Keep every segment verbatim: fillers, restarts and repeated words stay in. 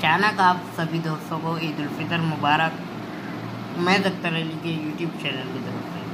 अचानक आप सभी दोस्तों को ईद उल फितर मुबारक। मैं अख्तर अली के यूट्यूब चैनल की तरफ से।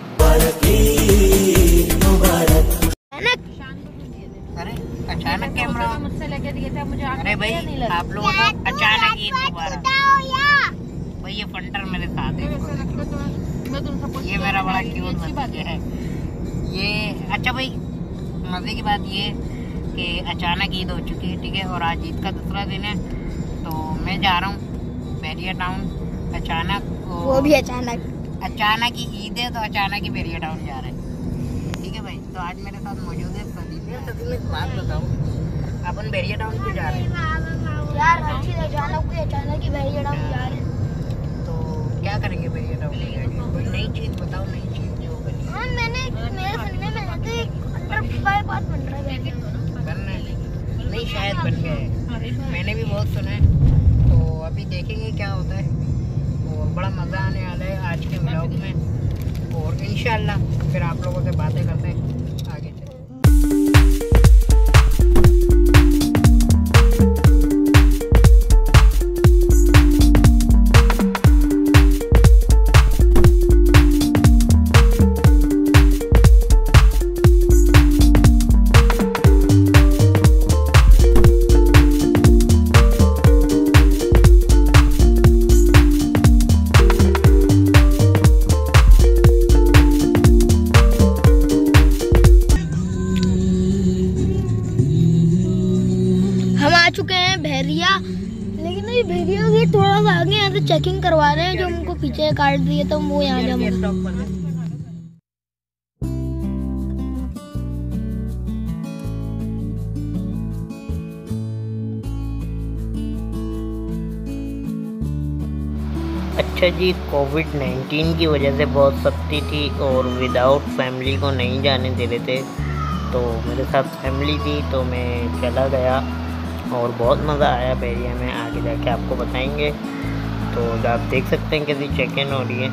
अरे अचानक कैमरा मुझसे लेके दिए थे मुझे। अरे भाई आप लोगों को अचानक ईद मुबारक। भाई ये फंटर मेरे साथ है, ये मेरा बड़ा क्यूट बच्चा है ये। अच्छा भाई मजे की बात ये कि अचानक ईद हो चुकी है, ठीक है, और आज ईद का दूसरा दिन है। तो मैं जा रहा हूँ बैरिया टाउन अचानक। वो भी अचानक अचानक ही ईद है तो अचानक ही बैरिया टाउन जा रहे हैं, ठीक है भाई। तो आज मेरे साथ मौजूद है सदीम। सदीम एक बात बताओ, अपन बैरिया टाउन क्यों जा रहे हैं यार? अचानक अचानक ही बैरिया टाउन जा रहे हैं। तो क्या करेंगे बैरिया टाउन में? कोई नई चीज बताओ, नई चीज जो बनी। हाँ मैंने मेरे सुनने में है कि अंडर बाईपास बन रहा है। बन रहा है? नहीं शायद बन गया है, मैंने भी बहुत सुना है। तो अभी देखेंगे क्या होता है, और बड़ा मज़ा आने वाला है आज के व्लॉग में। और इंशाल्लाह फिर आप लोगों से बातें करते हैं आगे चले। चुके हैं भेरिया, लेकिन अभी भेरिया के थोड़ा सा आगे यहाँ से चेकिंग करवा रहे हैं। जो उनको पीछे काट दिए तो वो यहाँ जमा। अच्छा जी, कोविड नाइन्टीन की वजह से बहुत सख्ती थी और विदाउट फैमिली को नहीं जाने दे रहे थे। तो मेरे साथ फैमिली थी तो मैं चला गया और बहुत मज़ा आया बैरिया में। आगे जाके आपको बताएंगे। तो आप देख सकते हैं कैसी चेक इन हो रही है।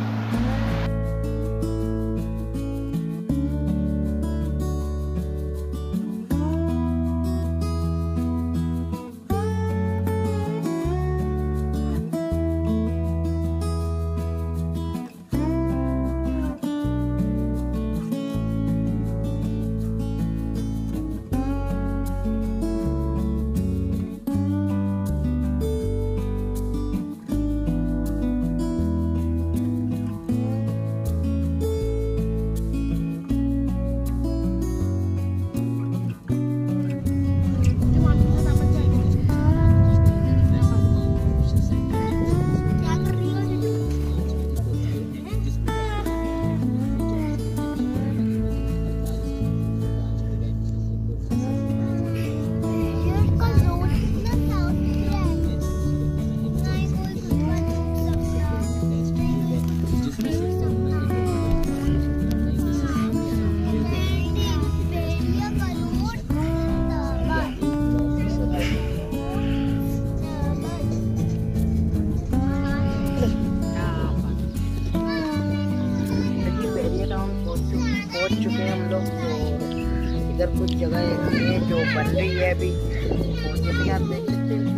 पहुंच चुके हैं हम लोग। तो इधर कुछ जगह ऐसी है जो बन रही है अभी, और ये भी आप देख सकते हैं।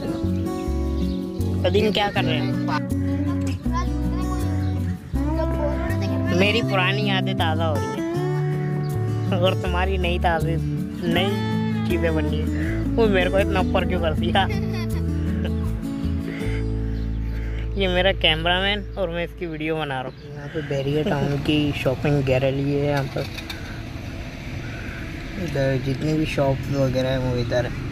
कदीम क्या कर रहे हैं? मेरी पुरानी यादें ताज़ा हो रही है और तुम्हारी नई ताज़ी नई चीज़ें बन रही है। वो मेरे को इतना ऊपर क्यों कर दिया? ये मेरा कैमरामैन और मैं इसकी वीडियो बना रहा हूँ। यहाँ पे बैरिया टाउन की शॉपिंग गैलरी है। यहाँ पर इधर जितनी भी शॉप्स वगैरह है वो इधर है।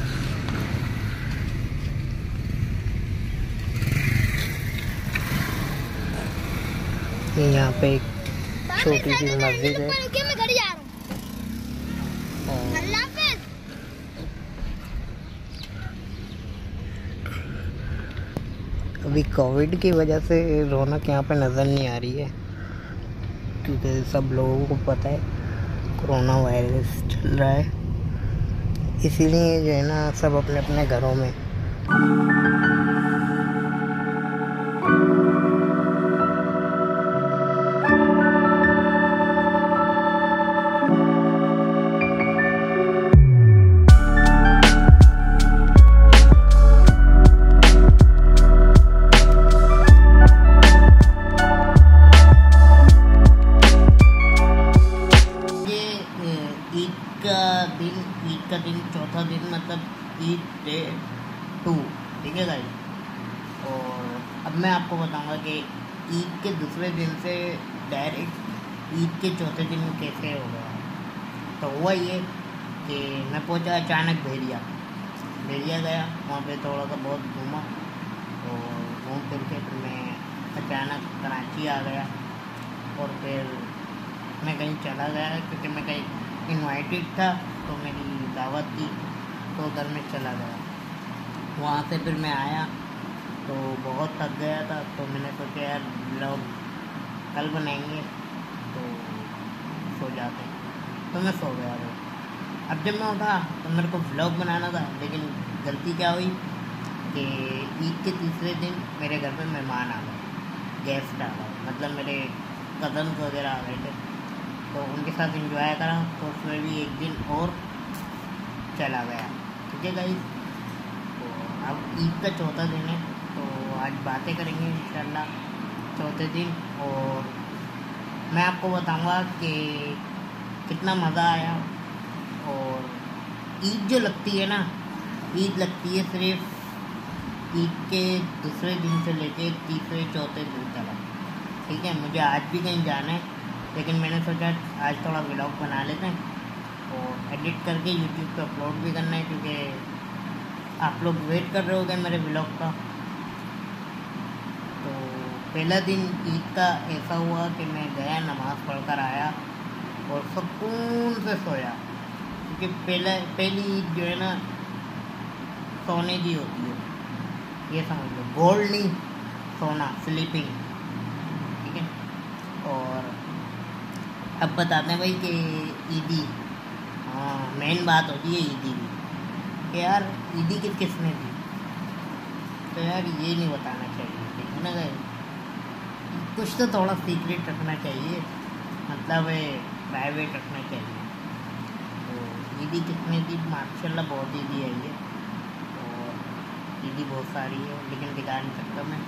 यहाँ पे एक छोटी सी मस्जिद है। अभी कोविड की वजह से रौनक यहाँ पे नज़र नहीं आ रही है, क्योंकि सब लोगों को पता है कोरोना वायरस चल रहा है। इसीलिए जो है ना सब अपने अपने घरों में दिन, चौथा दिन मतलब ईद डे टू, ठीक है गाइस। और अब मैं आपको बताऊंगा कि ईद के दूसरे दिन से डायरेक्ट ईद के चौथे दिन कैसे हो गया। तो हुआ ये कि मैं पहुंचा अचानक भेड़िया भेड़िया गया, वहाँ पे थोड़ा सा बहुत घूमा और घूम फिर के फिर मैं अचानक कराची आ गया। और फिर मैं कहीं चला गया क्योंकि मैं कहीं इनवाइटेड था, तो मेरी दावत थी, तो उधर में चला गया। वहाँ से फिर मैं आया तो बहुत थक गया था, तो मैंने सोचा यार व्लॉग कल बनाएंगे, तो सो जाते हैं, तो मैं सो गया था। अब जब मैं उठा तो मेरे को व्लॉग बनाना था, लेकिन गलती क्या हुई कि ईद के तीसरे दिन मेरे घर पे मेहमान आ गए, गेस्ट आ गए, मतलब मेरे कज़न्स वगैरह आ गए थे, तो उनके साथ एंजॉय करा, तो उसमें भी एक दिन और चला गया, ठीक है गाइस। तो अब ईद का चौथा दिन है, तो आज बातें करेंगे इंशाल्लाह चौथे दिन, और मैं आपको बताऊंगा कि कितना मज़ा आया। और ईद जो लगती है ना, ईद लगती है सिर्फ ईद के दूसरे दिन से लेके तीसरे चौथे दिन तक, ठीक है। मुझे आज भी कहीं जाना है, लेकिन मैंने सोचा आज थोड़ा व्लॉग बना लेते हैं और एडिट करके यूट्यूब पे अपलोड भी करना है, क्योंकि आप लोग वेट कर रहे होगे मेरे व्लॉग का। तो पहला दिन ईद का ऐसा हुआ कि मैं गया, नमाज़ पढ़कर आया और सुकून से सोया, क्योंकि पहला पहली ईद जो है ना सोने की होती है, ये समझ लो, गोल्ड नहीं, सोना, स्लीपिंग, ठीक है। और अब बताते हैं भाई कि ईदी, हाँ मेन बात होती है ईदी की, कि यार ईदी किस किसने दी, तो यार ये नहीं बताना चाहिए, ठीक है ना गाइस। कुछ तो थोड़ा सीक्रेट रखना चाहिए, मतलब प्राइवेट रखना चाहिए। तो ईदी किसने दी, माशाल्लाह बहुत ईदी है ये, और ईदी बहुत सारी है, लेकिन दिखा नहीं सकता मैं।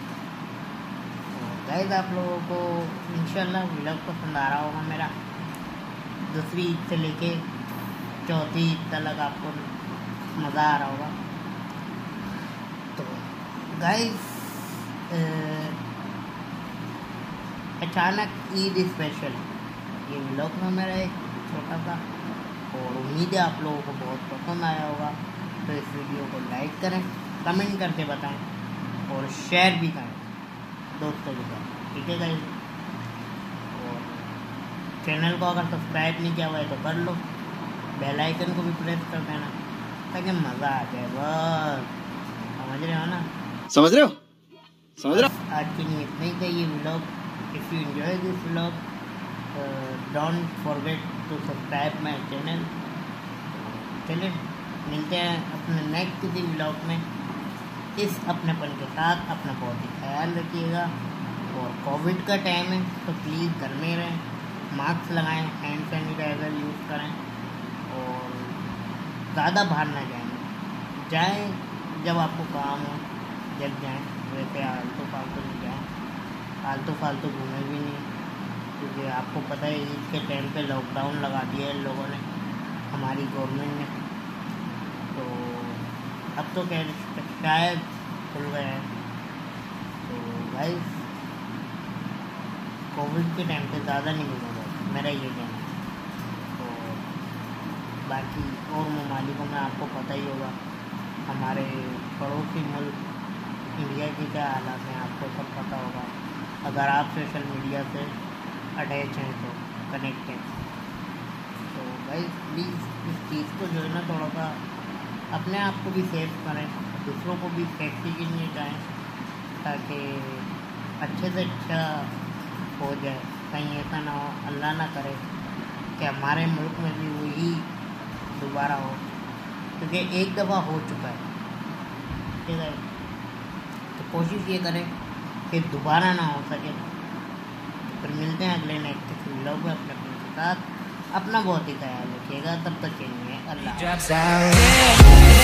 गाइस आप लोगों को इंशाल्लाह व्लॉग पसंद आ रहा होगा मेरा, दूसरी ईद से लेके चौथी ईद तक आपको मज़ा आ रहा होगा। तो गाइस अचानक ईद स्पेशल ये व्लॉग में मेरा एक छोटा सा, और उम्मीद है आप लोगों को बहुत पसंद आया होगा। तो इस वीडियो को लाइक करें, कमेंट करके बताएं और शेयर भी करें दोस्तों के साथ, ठीक है गाइस। और चैनल को अगर सब्सक्राइब नहीं किया हुआ है तो कर लो, बेल आइकन को भी प्रेस कर देना ताकि मज़ा आ जाए, बस समझ रहे हो ना, समझ रहे हो समझ रहे हो आज के लिए इतना ही था ये vlog. If you enjoy this vlog don't forget to subscribe my channel. चलिए मिलते हैं अपने नेक्स्ट किसी व्लॉग में, इस अपनेपन के साथ अपना बहुत ही ख्याल रखिएगा। और कोविड का टाइम है तो प्लीज़ घर में रहें, मास्क लगाएं, हैंड सैनिटाइज़र यूज़ करें, और ज़्यादा बाहर ना जाएं, जाएं जब आपको काम हो जब जाएं, वैसे आलतू फालतू नहीं जाएं, आलतू फालतू घूमें भी नहीं, क्योंकि आपको पता है ईद के टाइम पे लॉकडाउन लगा दिया है लोगों ने, हमारी गवर्नमेंट ने। तो अब तो क्या शायद खुल गए हैं। तो गाइस कोविड के टाइम पे ज़्यादा नहीं घूमेगा, मेरा ये कहना है। तो बाकी और ममालिकों में आपको पता ही होगा, हमारे पड़ोसी मुल्क इंडिया के क्या हालात हैं आपको सब पता होगा, अगर आप सोशल मीडिया से अटैच हैं तो कनेक्ट हैं। तो भाई प्लीज़ इस चीज़ को जो है ना थोड़ा सा अपने आप को भी सेफ करें, दूसरों को भी सेफ्टी के लिए जाएँ, ताकि अच्छे से अच्छा हो जाए। कहीं ऐसा ना हो, अल्लाह ना करे कि हमारे मुल्क में भी वही दोबारा हो, क्योंकि एक दफ़ा हो चुका है, ठीक है। तो कोशिश ये करें कि दोबारा ना हो सके। तो फिर मिलते हैं अगले नेक्स्ट व्लॉग में अपने के साथ। अपना बहुत ही ख्याल रखिएगा, तब तक के लिए अल्लाह।